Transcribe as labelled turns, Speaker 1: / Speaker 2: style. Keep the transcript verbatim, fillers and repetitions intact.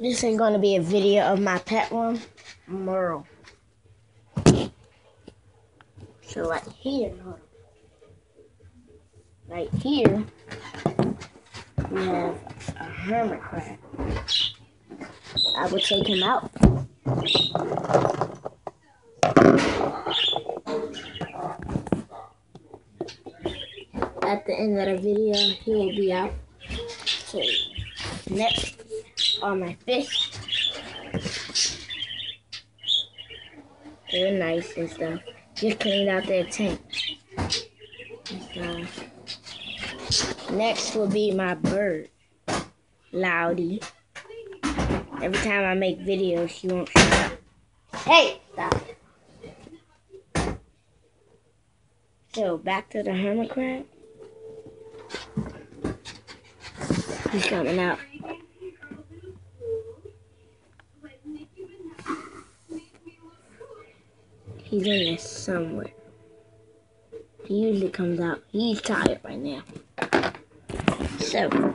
Speaker 1: This ain't gonna be a video of my pet one, Merle. So right here, hold on. Right here, we have a hermit crab. I will take him out. At the end of the video, he will be out. So next are my fish. They're nice and stuff. Just cleaned out their tank. So, next will be my bird, Loudy. Every time I make videos, she won't shut up. Hey, stop. So back to the hermit crab. He's coming out. He's in there somewhere. He usually comes out. He's tired right now. So